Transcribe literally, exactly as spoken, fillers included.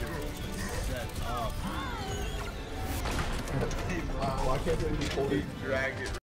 Shut up. Wow, I can't believe you pulled it. He dragged it